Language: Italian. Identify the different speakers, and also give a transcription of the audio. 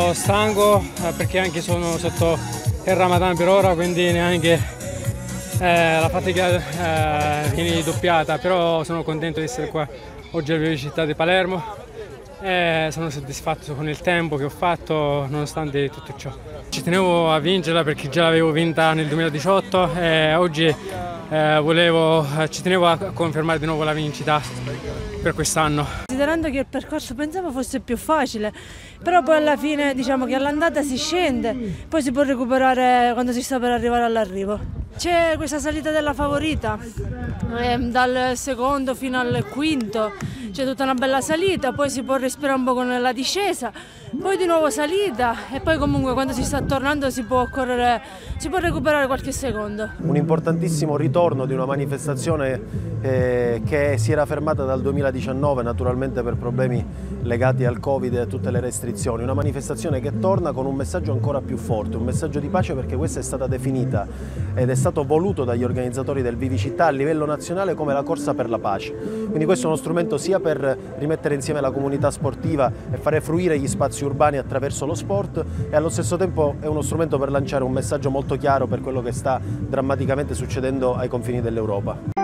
Speaker 1: po' stanco perché anche sono sotto il Ramadan per ora, quindi neanche la fatica viene doppiata, però sono contento di essere qua oggi alla Città di Palermo e sono soddisfatto con il tempo che ho fatto nonostante tutto ciò. Ci tenevo a vincerla perché già l'avevo vinta nel 2018 e oggi ci tenevo a confermare di nuovo la vincita per quest'anno.
Speaker 2: Considerando che il percorso pensavo fosse più facile, però poi alla fine diciamo che all'andata si scende, poi si può recuperare quando si sta per arrivare all'arrivo. C'è questa salita della favorita, dal secondo fino al quinto, c'è tutta una bella salita, poi si può respirare un po' con la discesa, poi di nuovo salita e poi comunque quando si sta tornando si può recuperare qualche secondo.
Speaker 3: Un importantissimo ritorno di una manifestazione che si era fermata dal 2019 naturalmente per problemi legati al Covid e a tutte le restrizioni, una manifestazione che torna con un messaggio ancora più forte, un messaggio di pace perché questa è stata definita ed è stato voluto dagli organizzatori del Vivicittà a livello nazionale come la corsa per la pace. Quindi questo è uno strumento sia per rimettere insieme la comunità sportiva e fare fruire gli spazi urbani attraverso lo sport e allo stesso tempo è uno strumento per lanciare un messaggio molto chiaro per quello che sta drammaticamente succedendo ai confini dell'Europa.